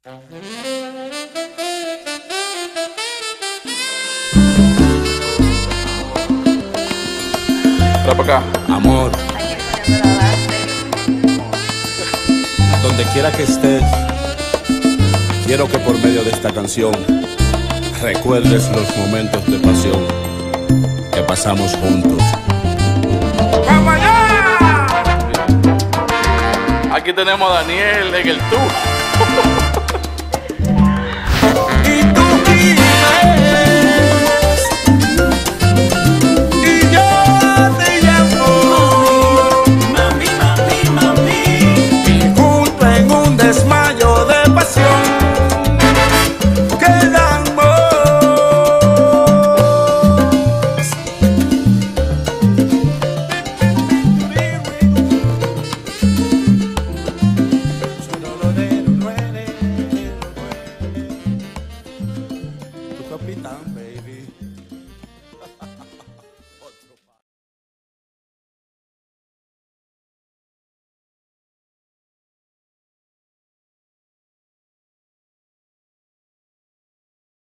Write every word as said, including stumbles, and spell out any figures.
Trae para acá. Amor, donde quiera que estés, quiero que por medio de esta canción recuerdes los momentos de pasión que pasamos juntos. ¡Vamos allá! Aquí tenemos a Daniel en el tour. Y tú vives, y yo te llamo, mami, mami, mami, y junto en un desmayo de pasión quedamos. Tu capitán.